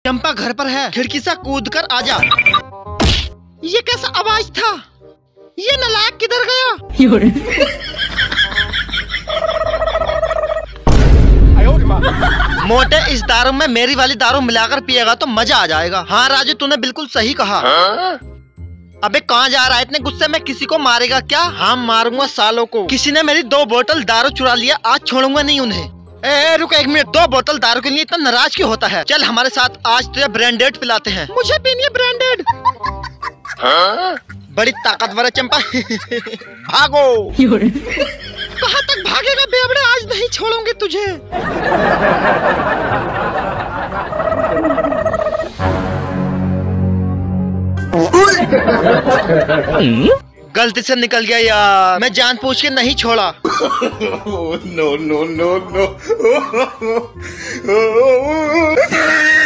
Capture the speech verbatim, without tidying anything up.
चंपा घर पर है, खिड़की से कूद कर आजा। ये कैसा आवाज था? ये नालायक किधर गया? मोटे, इस दारू में मेरी वाली दारू मिलाकर पिएगा तो मजा आ जाएगा। हाँ राजू, तूने बिल्कुल सही कहा। अबे कहाँ जा रहा है इतने गुस्से में? किसी को मारेगा क्या? हाँ मारूंगा सालों को। किसी ने मेरी दो बोतल दारू चुरा लिया, आज छोड़ूंगा नहीं उन्हें। ए, ए रुक एक मिनट, दो बोतल दारू के लिए इतना नाराज क्यों होता है? चल हमारे साथ, आज तुझे ब्रांडेड पिलाते हैं। मुझे पीनी है ब्रांडेड। हाँ? बड़ी ताकतवर है चंपा। भागो। कहाँ तक भागेगा बेवड़े? आज नहीं छोड़ूंगी तुझे। गलती से निकल गया यार, मैं जानबूझ के नहीं छोड़ा। No no no no.